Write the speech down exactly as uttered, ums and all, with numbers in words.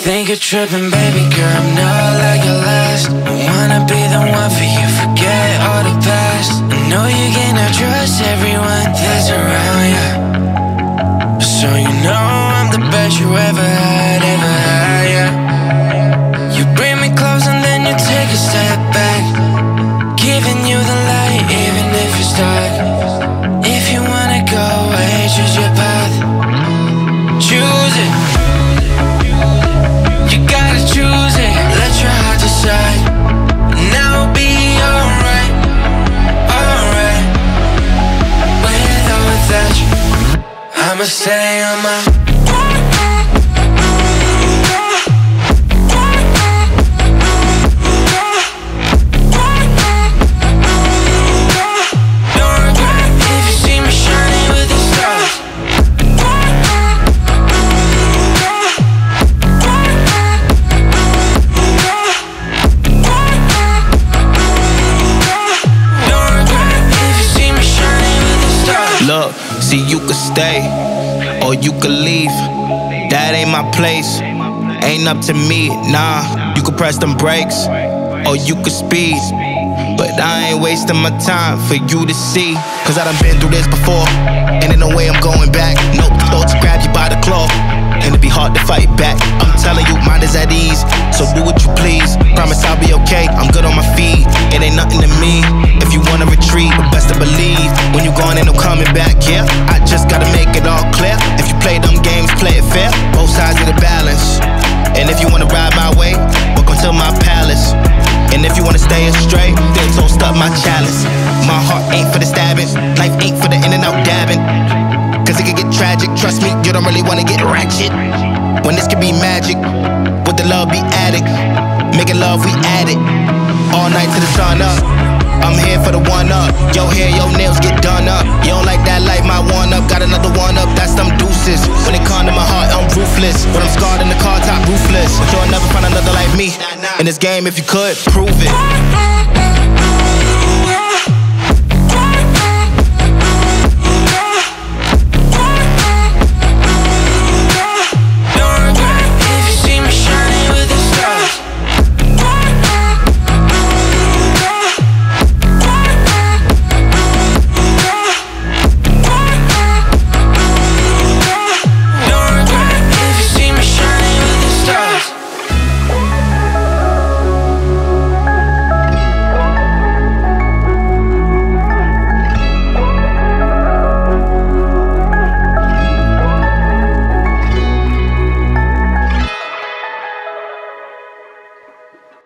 think you're tripping, baby girl, I'm not like your last. I wanna be the one for you, forget all the past. I know you cannot trust everyone that's around you, so you know I'm the best you ever had, ever had, yeah. You bring me close and then you take a step back, giving you the light even if it's dark. If you wanna go away, choose your path, choose it. You gotta choose it, let your heart decide. Now it'll be alright, alright. With or without you, I'ma stay on my Look, see, you could stay or you could leave. That ain't my place, ain't up to me, nah. You could press them brakes or you could speed, but I ain't wasting my time for you to see. Cause I done been through this before, and in no way I'm going back. No thought to grab you by the claw, and it'd be hard to fight back. I'm telling you, mine is at ease, so do what you please. Promise I'll be okay, I'm good on my feet. It ain't nothing to me if you wanna retreat, but best to believe when you gone ain't no coming back, yeah. I just gotta make it all clear. If you play them games, play it fair, both sides of the balance. And if you wanna ride my way, welcome to my palace. And if you wanna stay astray, then toast up my chalice. My heart ain't for the stabbing, life ain't for the in and out dabbing, cause it can get tragic, trust me, you don't really wanna get ratchet. When this can be magic, would the love be addict? Making love, we add it, all night to the sun up. I'm here for the one up, your hair, your nails get done up. You don't like that life, my one up, got another one up, that's them deuces. When it come to my heart, I'm ruthless. When I'm scarred in the car top, ruthless. But you'll never find another like me in this game if you could, prove it.